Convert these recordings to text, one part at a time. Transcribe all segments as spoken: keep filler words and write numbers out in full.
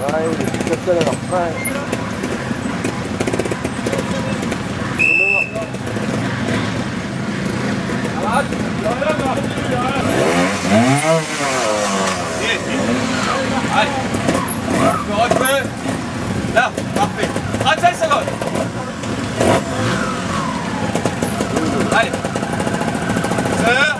Ouais, c'est ça alors. Ouais. Allez, je refais. Là, parfait. trente-cinq secondes. Allez. Sœur.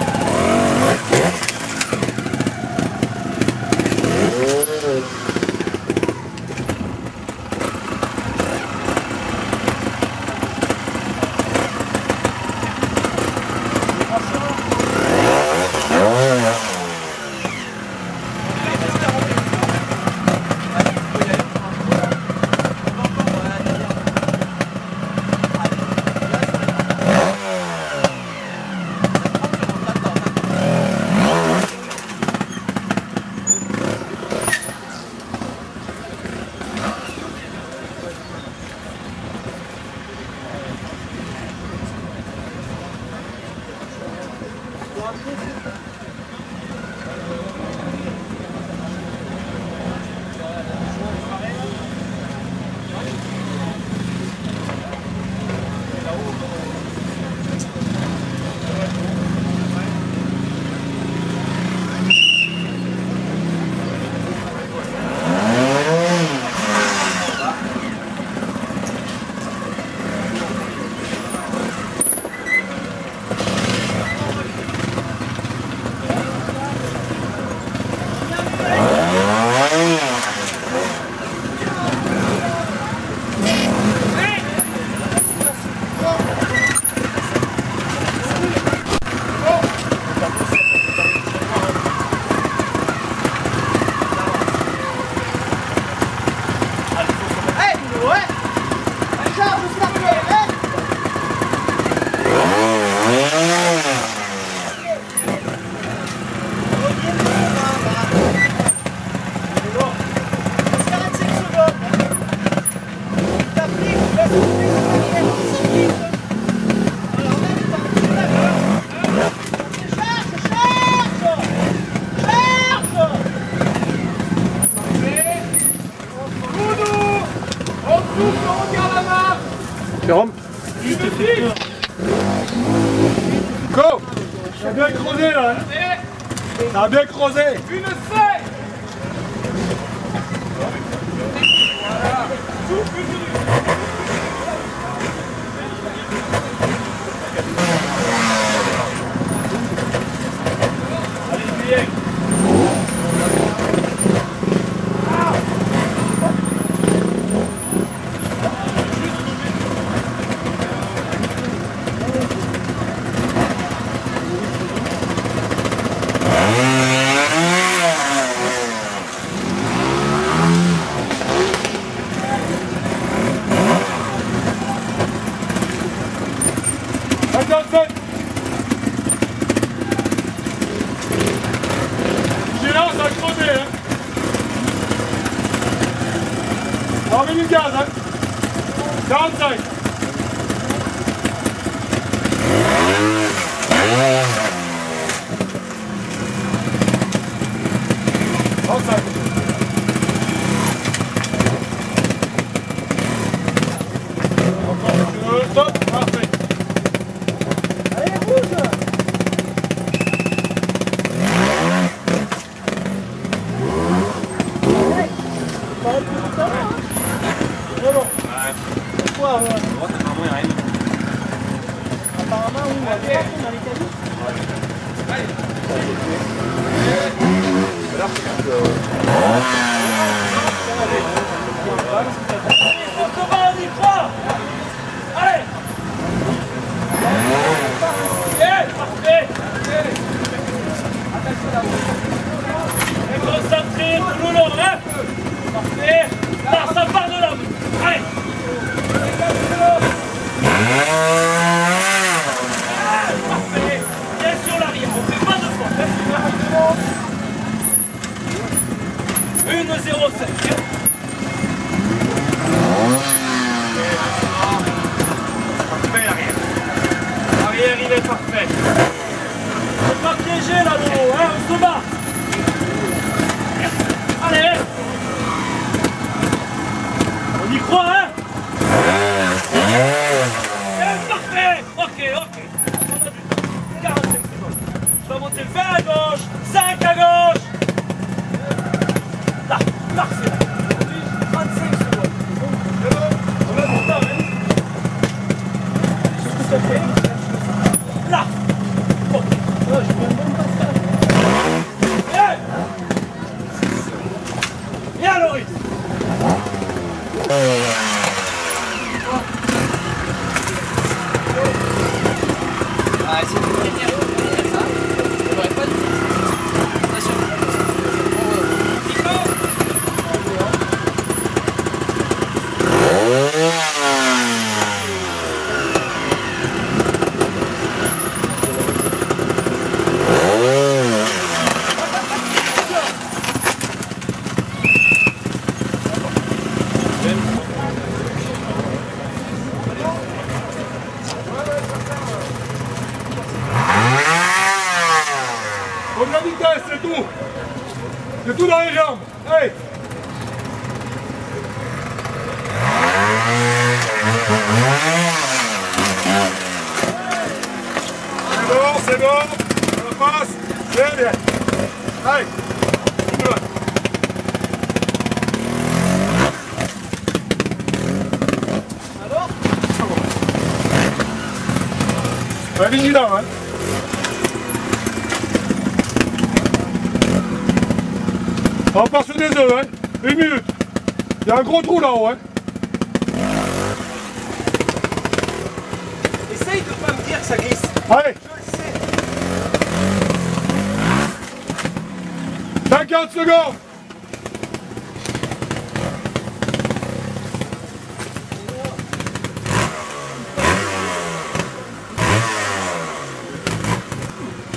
Jérome. Go. Ça a bien creusé là. Ça a bien creusé. Une feuille. Voilà. Allez, du gaz, hein. quarante-cinq. trente-cinq. Encore un top, parfait. Allez, bouge. Pourquoi ouais. Apparemment, il n'y a rien. Apparemment, oui, on va voir dans les cabines. Allez. On y croit. Allez. Bien, parfait. Et concentré tout le long, hein. Parfait. Là, ça part de là. Allez. Parfait. Bien sur l'arrière, on fait pas de faute. une zéro cinq. Parfait l'arrière. L'arrière il est parfait. Faut pas piéger là-haut, hein, on se bat. Allez. C'est tout dans les jambes. Allez. C'est bon, c'est bon. On passe. Bien, bien. Allez. Une bonne. Alors La ligne là, hein. On part sur des œufs, hein. Une minute. Il y a un gros trou là-haut, hein. Essaye de pas me dire que ça glisse. Allez. Je le sais. cinquante secondes.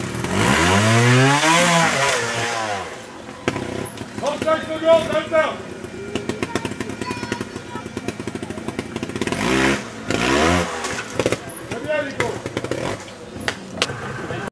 trente-cinq secondes, comme ça.